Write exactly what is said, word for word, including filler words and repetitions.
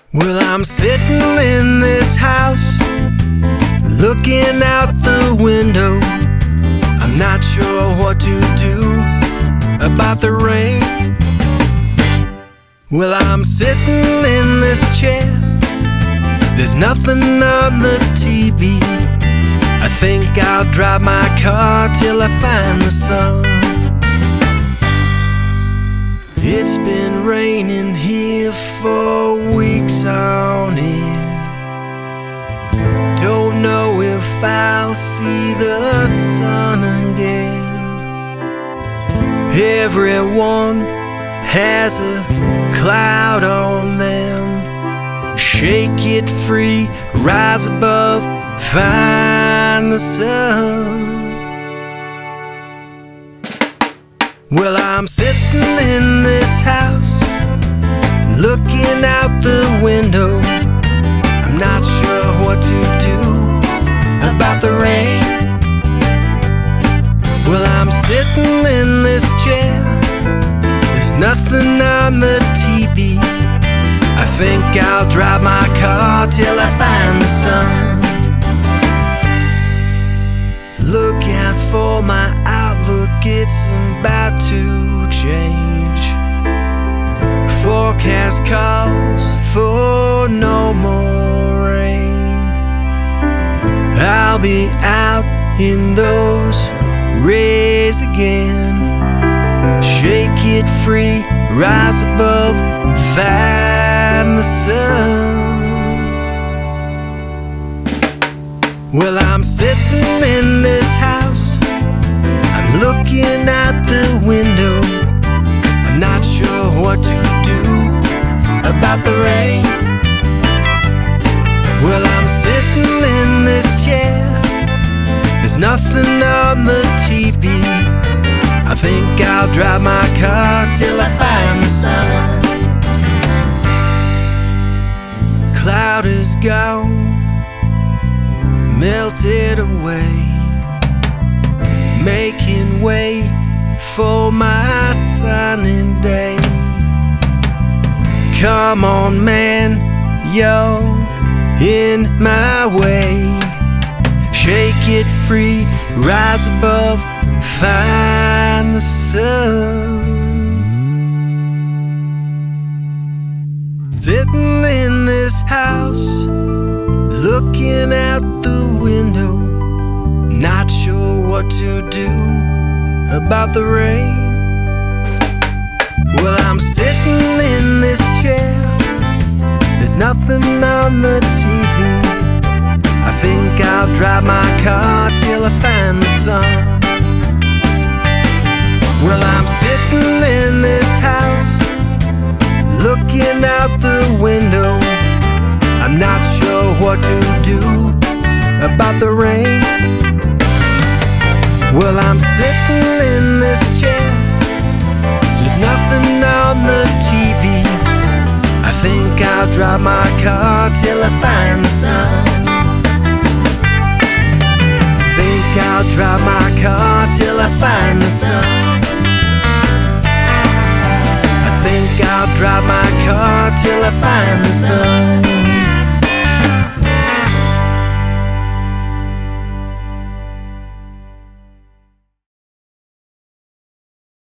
Well, I'm sitting in this house, looking out the window. I'm not sure what to do about the rain. Well, I'm sitting in this chair, there's nothing on the T V. I think I'll drive my car till I find the sun. It's been raining here for weeks on end. Don't know if I'll see the sun again. Everyone has a cloud on them. Shake it free, rise above, find the sun. Well, I'm sitting in this house, looking out the window. I'm not sure what to do about the rain. Well, I'm sitting in this chair, there's nothing on the T V. I think I'll drive my car till I find the sun. Look out for my outlook, it's about to change. Forecast calls for no more rain. I'll be out in those rays again. Shake it free, rise above, find the sun. Well, I'm sitting in this house, I'm looking out the window. I'm not sure what to do about the rain. Well, I'm sitting in this chair, there's nothing on the T V. I think I'll drive my car till I find the sun. Cloud is gone, melted away, making way for my sunny day. Come on, man, you're in my way. Shake it free, rise above, find the sun. Sitting in this house, looking out the window, not sure what to do about the rain. Well, I'm sitting in this chair, there's nothing on the T V. I think I'll drive my car till I find the sun. Well, I'm sitting in this house, looking out the window. I'm not sure what to do about the rain. Well, I'm sitting in this chair, there's nothing on the T V. I think I'll drive my car till I find the sun. I think I'll drive my car till I find the sun. I think I'll drive my car till I find the sun.